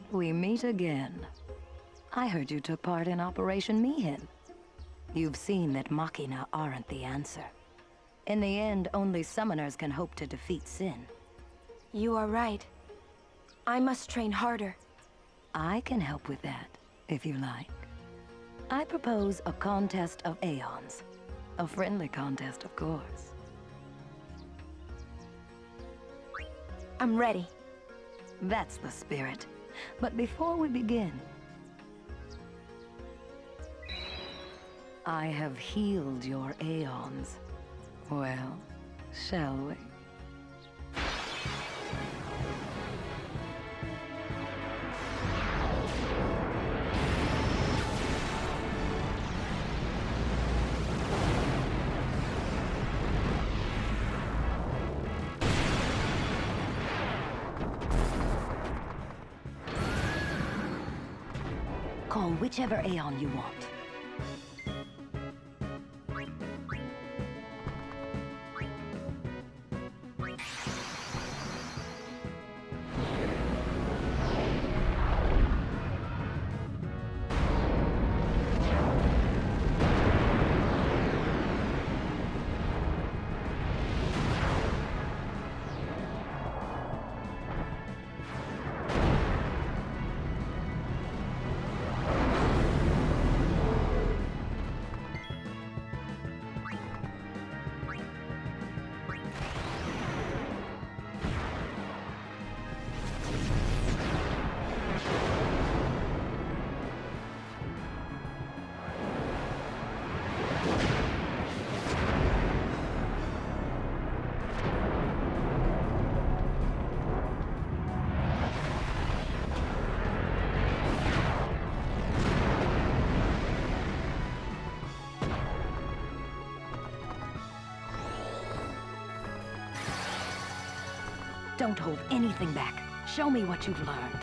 We meet again. I heard you took part in Operation Mihin. You've seen that Machina aren't the answer. In the end, only summoners can hope to defeat Sin. You are right. I must train harder. I can help with that, if you like. I propose a contest of Aeons. A friendly contest, of course. I'm ready. That's the spirit. But before we begin... I have healed your Aeons. Well, shall we? Call whichever Aeon you want. Don't hold anything back. Show me what you've learned.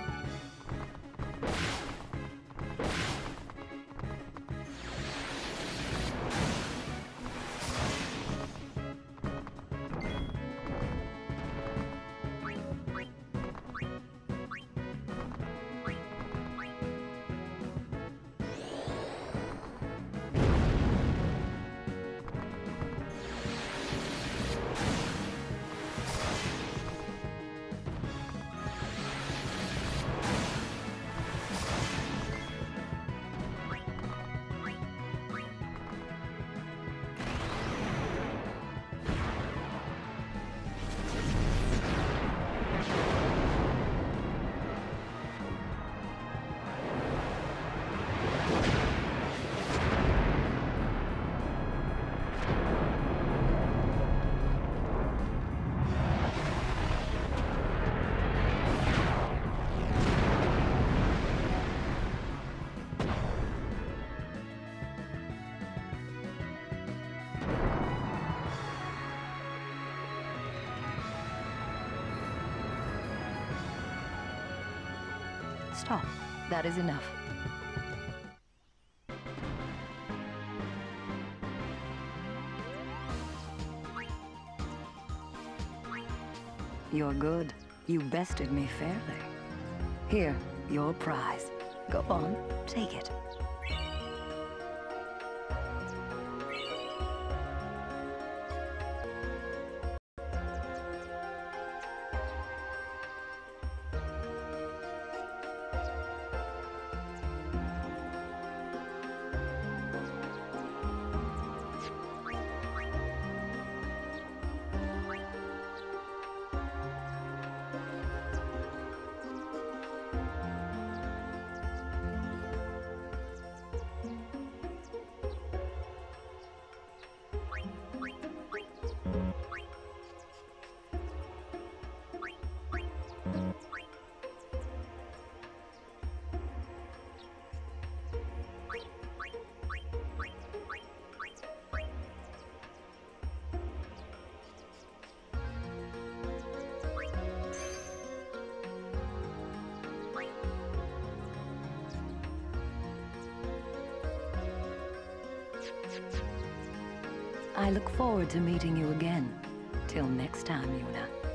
Stop. That is enough. You're good. You bested me fairly. Here, your prize. Go on, take it. I look forward to meeting you again. Till next time, Yuna.